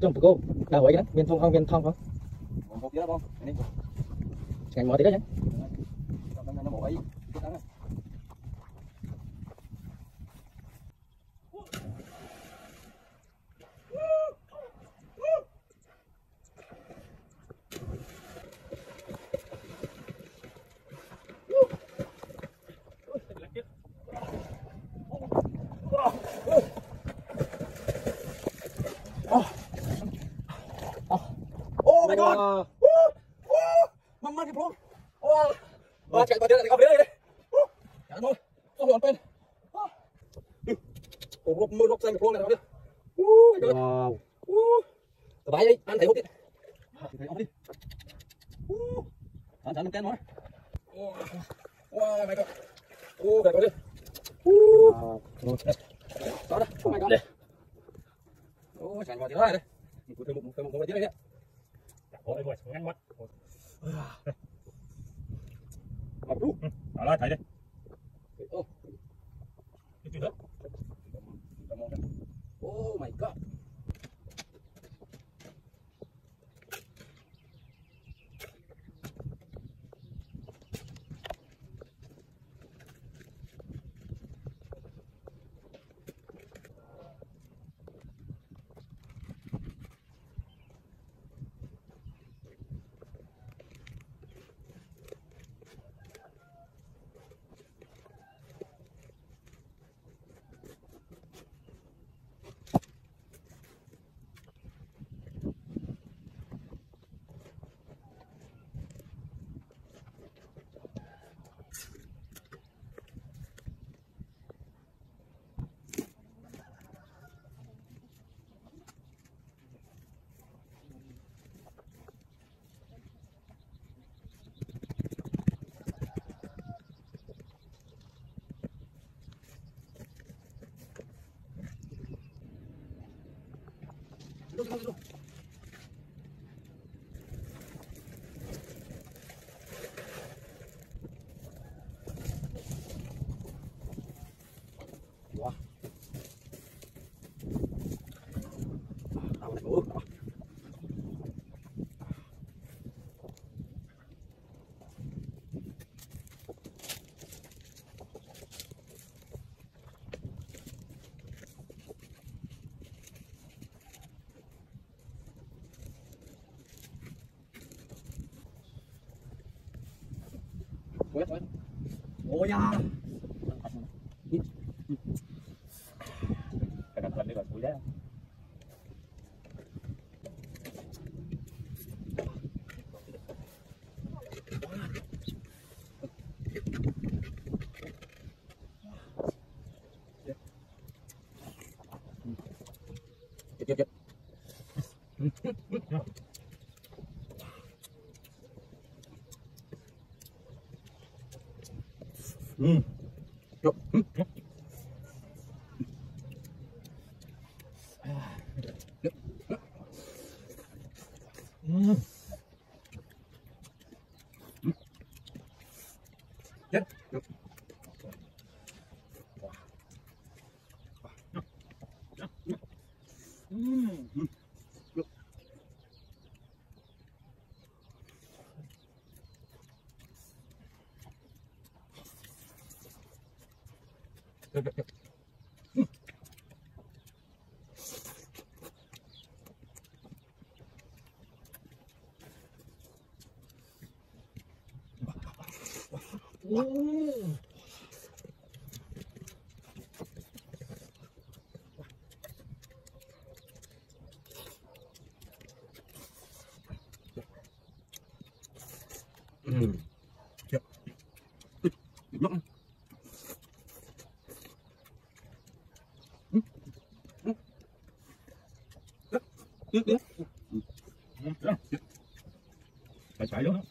trong cô đào ấy đó viên thông không một đó không ngày mở tí đó nhé nó một ấy oh my god mama cái plong chạy vào đây lại gặp đây đây chạy thôi không hiểu bên mưa rốc xanh cái plong này đi wow tao bái đi ăn thấy hút đi thấy hút đi ăn ăn cái nó wow my god đẹp quá đi đó đó oh my god chạy vào tí đó đây một tí đây nhé ôi ôi ngắn mất đó thấy đi oh my god wow đâu này bữa quét ôi da cái cẩn thận đi rồi cúi đấy Chụp chết phải chạy luôn